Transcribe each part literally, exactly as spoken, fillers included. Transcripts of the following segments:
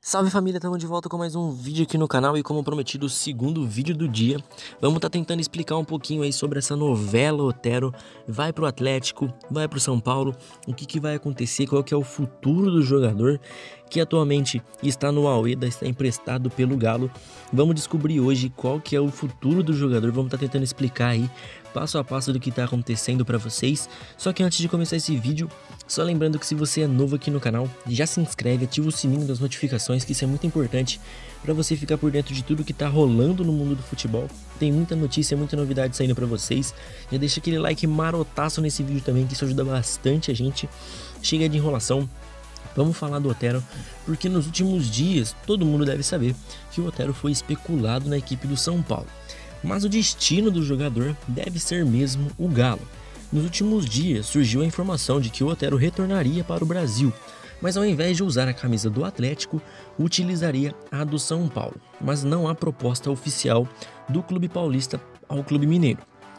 Salve família, estamos de volta com mais um vídeo aqui no canal e como prometido, o segundo vídeo do dia. Vamos estar tá tentando explicar um pouquinho aí sobre essa novela Otero. Vai pro Atlético, vai pro São Paulo, o que, que vai acontecer, qual que é o futuro do jogador que atualmente está no Al-Wehda, está emprestado pelo Galo. Vamos descobrir hoje qual que é o futuro do jogador, vamos estar tá tentando explicar aí passo a passo do que está acontecendo para vocês. Só que antes de começar esse vídeo, só lembrando que se você é novo aqui no canal, já se inscreve, ativa o sininho das notificações, que isso é muito importante para você ficar por dentro de tudo que está rolando no mundo do futebol. Tem muita notícia, muita novidade saindo para vocês. Já deixa aquele like marotaço nesse vídeo também, que isso ajuda bastante a gente. Chega de enrolação. Vamos falar do Otero, porque nos últimos dias todo mundo deve saber que o Otero foi especulado na equipe do São Paulo. Mas o destino do jogador deve ser mesmo o Galo. Nos últimos dias surgiu a informação de que o Otero retornaria para o Brasil, mas ao invés de usar a camisa do Atlético, utilizaria a do São Paulo. Mas não há proposta oficial do clube paulista ao clube mineiro.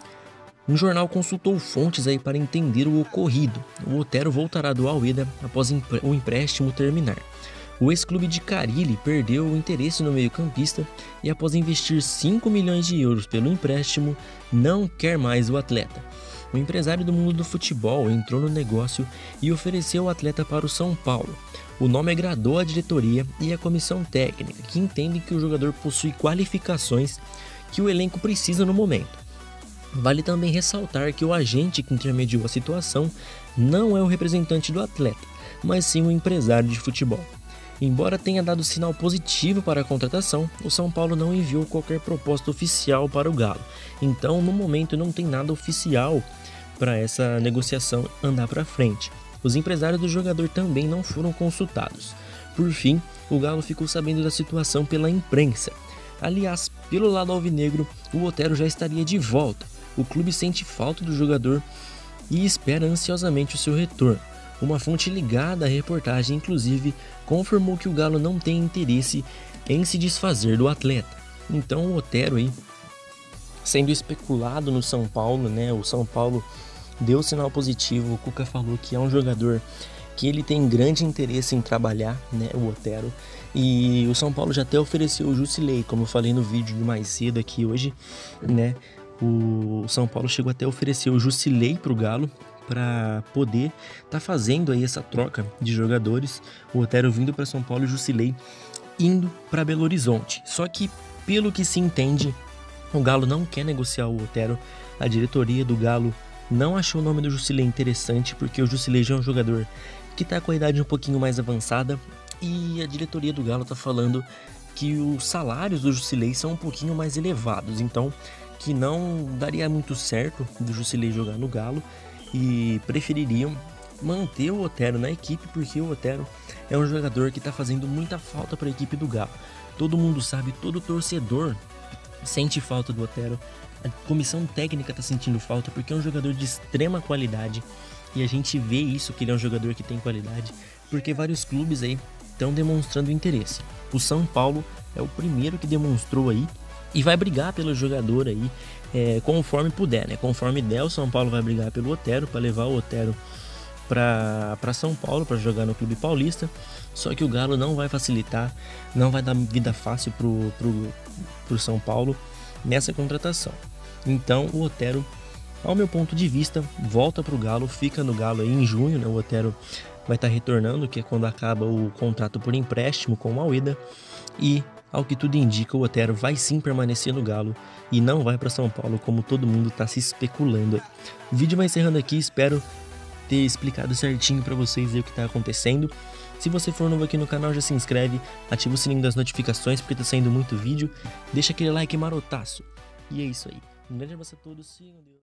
Um jornal consultou fontes aí para entender o ocorrido. O Otero voltará do Al-Wehda após o empréstimo terminar. O ex-clube de Carille perdeu o interesse no meio-campista e, após investir cinco milhões de euros pelo empréstimo, não quer mais o atleta. O empresário do mundo do futebol entrou no negócio e ofereceu o atleta para o São Paulo. O nome agradou a diretoria e a comissão técnica, que entendem que o jogador possui qualificações que o elenco precisa no momento. Vale também ressaltar que o agente que intermediou a situação não é o representante do atleta, mas sim o empresário de futebol. Embora tenha dado sinal positivo para a contratação, o São Paulo não enviou qualquer proposta oficial para o Galo. Então, no momento, não tem nada oficial para essa negociação andar para frente. Os empresários do jogador também não foram consultados. Por fim, o Galo ficou sabendo da situação pela imprensa. Aliás, pelo lado alvinegro, o Otero já estaria de volta. O clube sente falta do jogador e espera ansiosamente o seu retorno. Uma fonte ligada à reportagem, inclusive, confirmou que o Galo não tem interesse em se desfazer do atleta. Então o Otero aí, sendo especulado no São Paulo, né? O São Paulo deu sinal positivo, o Cuca falou que é um jogador que ele tem grande interesse em trabalhar, né? O Otero. E o São Paulo já até ofereceu o Jusilei, como eu falei no vídeo de mais cedo aqui hoje, né? O São Paulo chegou até a oferecer o Jusilei para o Galo, para poder tá fazendo aí essa troca de jogadores, o Otero vindo para São Paulo e o Jusilei indo para Belo Horizonte. Só que, pelo que se entende, o Galo não quer negociar o Otero. A diretoria do Galo não achou o nome do Jusilei interessante, porque o Jusilei já é um jogador que tá com a idade um pouquinho mais avançada, e a diretoria do Galo tá falando que os salários do Jusilei são um pouquinho mais elevados, então que não daria muito certo do Jusilei jogar no Galo, e prefeririam manter o Otero na equipe, porque o Otero é um jogador que está fazendo muita falta para a equipe do Galo. Todo mundo sabe, todo torcedor sente falta do Otero, a comissão técnica está sentindo falta, porque é um jogador de extrema qualidade, e a gente vê isso, que ele é um jogador que tem qualidade, porque vários clubes aí estão demonstrando interesse. O São Paulo é o primeiro que demonstrou aí, e vai brigar pelo jogador aí, é, conforme puder, né? Conforme der, o São Paulo vai brigar pelo Otero, para levar o Otero para São Paulo, para jogar no clube paulista. Só que o Galo não vai facilitar, não vai dar vida fácil pro, pro, pro São Paulo nessa contratação. Então o Otero, ao meu ponto de vista, volta pro Galo, fica no Galo aí em junho, né? O Otero vai estar tá retornando, que é quando acaba o contrato por empréstimo com o Al-Wehda, e ao que tudo indica, o Otero vai sim permanecer no Galo e não vai para São Paulo, como todo mundo está se especulando. O vídeo vai encerrando aqui, espero ter explicado certinho para vocês aí o que está acontecendo. Se você for novo aqui no canal, já se inscreve, ativa o sininho das notificações, porque está saindo muito vídeo, deixa aquele like marotaço. E é isso aí. Um grande abraço a todos, sigam Deus.